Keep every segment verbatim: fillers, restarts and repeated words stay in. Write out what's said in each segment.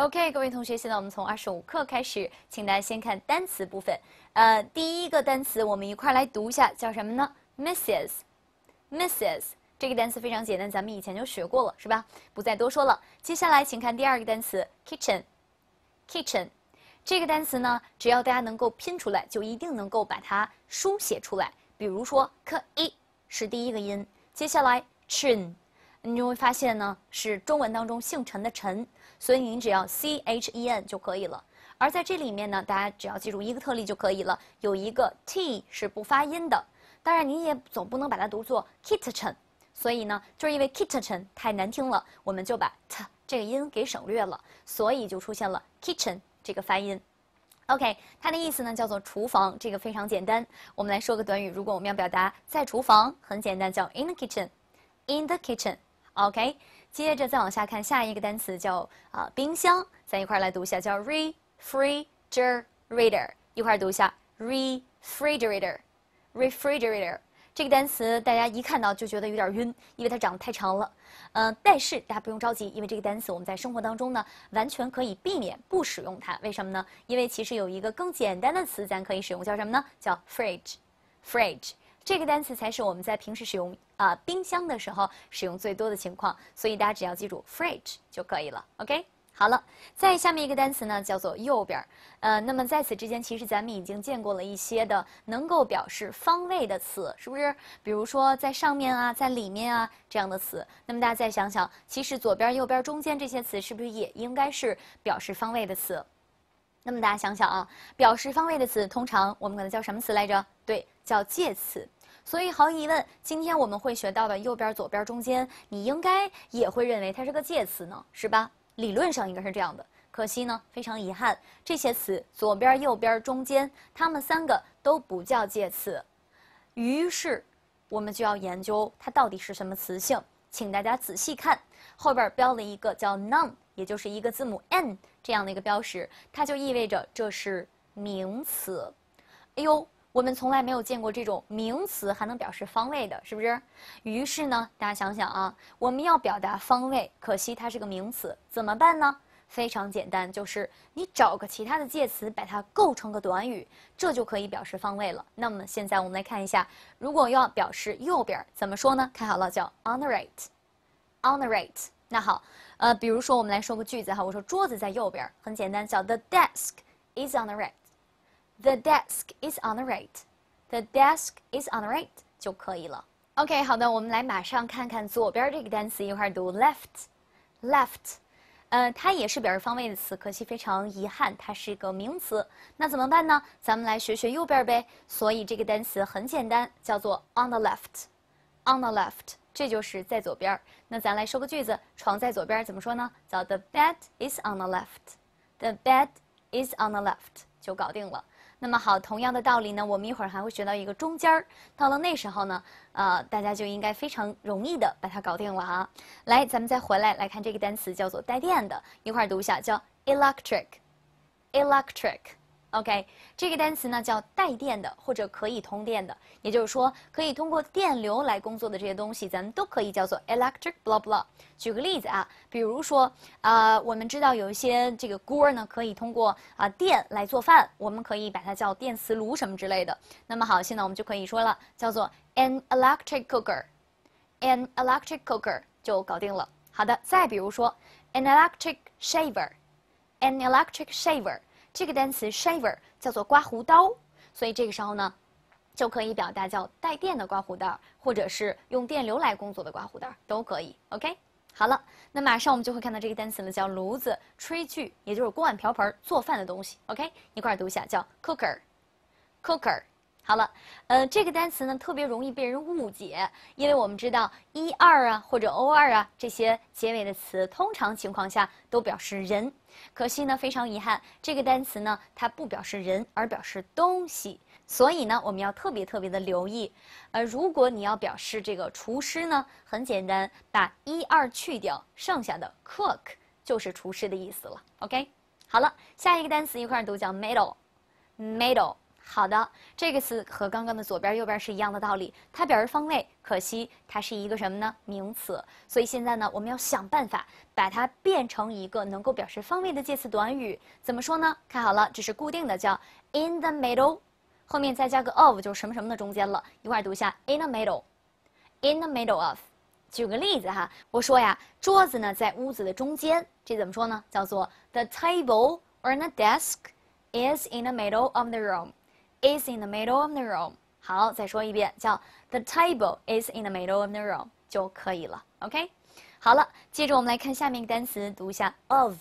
OK， 各位同学，现在我们从二十五课开始，请大家先看单词部分。呃，第一个单词我们一块来读一下，叫什么呢 ？Missus，Missus 这个单词非常简单，咱们以前就学过了，是吧？不再多说了。接下来，请看第二个单词 Kitchen，Kitchen 这个单词呢，只要大家能够拼出来，就一定能够把它书写出来。比如说 k i 是第一个音，接下来 chen。你就会发现呢，是中文当中姓陈的陈，所以您只要 C H E N 就可以了。而在这里面呢，大家只要记住一个特例就可以了，有一个 T 是不发音的。当然，你也总不能把它读作 kitchen， 所以呢，就是因为 kitchen 太难听了，我们就把 t 这个音给省略了，所以就出现了 kitchen 这个发音。OK， 它的意思呢叫做厨房，这个非常简单。我们来说个短语，如果我们要表达在厨房，很简单，叫 in the kitchen，in the kitchen。OK， 接着再往下看下一个单词叫啊、呃、冰箱，咱一块来读一下，叫 refrigerator， 一块读一下 refrigerator，refrigerator 这个单词大家一看到就觉得有点晕，因为它长得太长了。嗯、呃，但是大家不用着急，因为这个单词我们在生活当中呢完全可以避免不使用它。为什么呢？因为其实有一个更简单的词咱可以使用，叫什么呢？叫 fridge，fridge。这个单词才是我们在平时使用啊、呃、冰箱的时候使用最多的情况，所以大家只要记住 fridge 就可以了。OK， 好了，再下面一个单词呢叫做右边，呃，那么在此之间其实咱们已经见过了一些的能够表示方位的词，是不是？比如说在上面啊，在里面啊这样的词。那么大家再想想，其实左边、右边、中间这些词是不是也应该是表示方位的词？那么大家想想啊，表示方位的词通常我们可能叫什么词来着？对，叫介词。所以毫无疑问，今天我们会学到的右边、左边、中间，你应该也会认为它是个介词呢，是吧？理论上应该是这样的。可惜呢，非常遗憾，这些词左边、右边、中间，它们三个都不叫介词。于是，我们就要研究它到底是什么词性。请大家仔细看，后边标了一个叫 noun， 也就是一个字母 n 这样的一个标识，它就意味着这是名词。哎呦，我们从来没有见过这种名词还能表示方位的，是不是？于是呢，大家想想啊，我们要表达方位，可惜它是个名词，怎么办呢？非常简单，就是你找个其他的介词，把它构成个短语，这就可以表示方位了。那么现在我们来看一下，如果要表示右边怎么说呢？看好了，叫 on the right，on the right。那好，呃，比如说我们来说个句子哈，我说桌子在右边，很简单，叫 the desk is on the right。The desk is on the right. The desk is on the right 就可以了。OK， 好的，我们来马上看看左边这个单词，一块读 left，left， 呃，它也是表示方位的词，可惜非常遗憾，它是一个名词。那怎么办呢？咱们来学学右边呗。所以这个单词很简单，叫做 on the left，on the left， 这就是在左边。那咱来说个句子，床在左边怎么说呢？叫 the bed is on the left。The bed is on the left 就搞定了。那么好，同样的道理呢，我们一会儿还会学到一个中间儿。到了那时候呢，呃，大家就应该非常容易的把它搞定了哈。来，咱们再回来来看这个单词，叫做带电的，一块儿读一下，叫 electric，electric。OK， 这个单词呢叫带电的或者可以通电的，也就是说可以通过电流来工作的这些东西，咱们都可以叫做 electric blah blah。举个例子啊，比如说啊、呃，我们知道有一些这个锅呢可以通过啊、呃、电来做饭，我们可以把它叫电磁炉什么之类的。那么好，现在我们就可以说了，叫做 an electric cooker，an electric cooker 就搞定了。好的，再比如说 an electric shaver，an electric shaver。这个单词 shaver 叫做刮胡刀，所以这个时候呢，就可以表达叫带电的刮胡刀，或者是用电流来工作的刮胡刀都可以。OK， 好了，那马上我们就会看到这个单词了，叫炉子、炊具，也就是锅碗瓢盆做饭的东西。OK， 一块儿读一下，叫 cooker，cooker。好了，呃，这个单词呢特别容易被人误解，因为我们知道一二啊或者 o 二啊这些结尾的词，通常情况下都表示人。可惜呢，非常遗憾，这个单词呢它不表示人，而表示东西。所以呢，我们要特别特别的留意。呃，如果你要表示这个厨师呢，很简单，把一二去掉，剩下的 cook 就是厨师的意思了。OK， 好了，下一个单词一块儿读叫 metal，metal。 好的，这个词和刚刚的左边右边是一样的道理，它表示方位，可惜它是一个什么呢？名词。所以现在呢，我们要想办法把它变成一个能够表示方位的介词短语。怎么说呢？看好了，这是固定的，叫 in the middle， 后面再加个 of， 就是什么什么的中间了。一块儿读一下 in the middle，in the middle of。举个例子哈，我说呀，桌子呢在屋子的中间，这怎么说呢？叫做 the table or the desk is in the middle of the room。is in the middle of the room。好，再说一遍，叫 the table is in the middle of the room 就可以了。OK， 好了，接着我们来看下面一个单词，读一下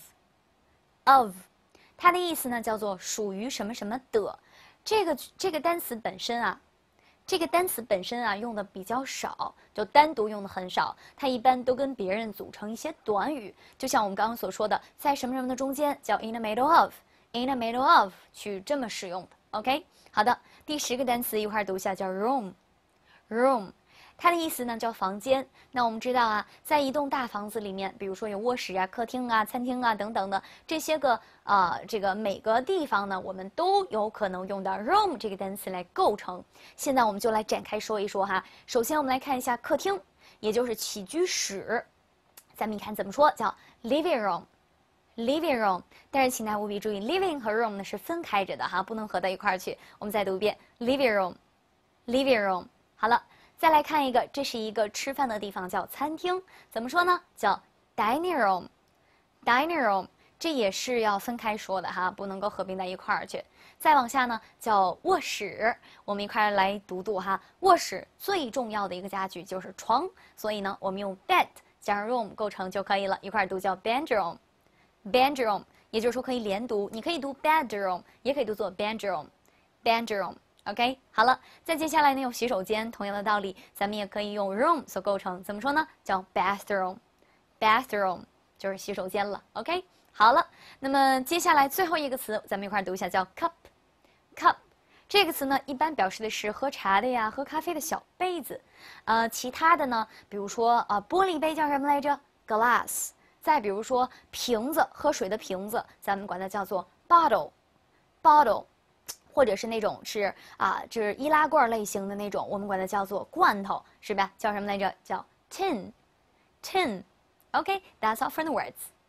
of。of， 它的意思呢叫做属于什么什么的。这个这个单词本身啊，这个单词本身啊用的比较少，就单独用的很少。它一般都跟别人组成一些短语，就像我们刚刚所说的，在什么什么的中间叫 in the middle of。in the middle of 去这么使用的。OK。好的，第十个单词一块儿读一下，叫 room。room， 它的意思呢叫房间。那我们知道啊，在一栋大房子里面，比如说有卧室啊、客厅啊、餐厅啊等等的这些个啊、呃，这个每个地方呢，我们都有可能用到 room 这个单词来构成。现在我们就来展开说一说哈。首先我们来看一下客厅，也就是起居室。咱们一看怎么说，叫 living room。living room， 但是请大家务必注意 ，living 和 room 呢是分开着的哈，不能合到一块儿去。我们再读一遍 living room，living room。好了，再来看一个，这是一个吃饭的地方，叫餐厅。怎么说呢？叫 dining room，dining room， 这也是要分开说的哈，不能够合并在一块儿去。再往下呢，叫卧室。我们一块儿来读读哈，卧室最重要的一个家具就是床，所以呢，我们用 bed 加上 room 构成就可以了，一块儿读叫 bedroom。bedroom， 也就是说可以连读，你可以读 bedroom， 也可以读作 bedroom，bedroom。OK， 好了，再接下来呢有洗手间，同样的道理，咱们也可以用 room 所构成，怎么说呢？叫 bathroom，bathroom 就是洗手间了。OK， 好了，那么接下来最后一个词，咱们一块儿读一下，叫 cup。cup 这个词呢，一般表示的是喝茶的呀、喝咖啡的小杯子。呃，其他的呢，比如说啊、呃，玻璃杯叫什么来着 ？glass。再比如说瓶子，喝水的瓶子，咱们管它叫做 bottle，bottle， 或者是那种是啊，就是易拉罐类型的那种，我们管它叫做罐头，是吧？叫什么来着？叫 tin，tin。OK，that's all for the words.